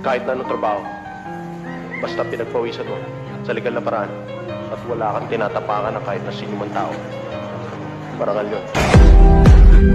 kahit na anong trabaho. Basta pinagpawisan mo sa legal na paraan at wala kang tinatapakan ng kahit na sino man tao. Parangal yun.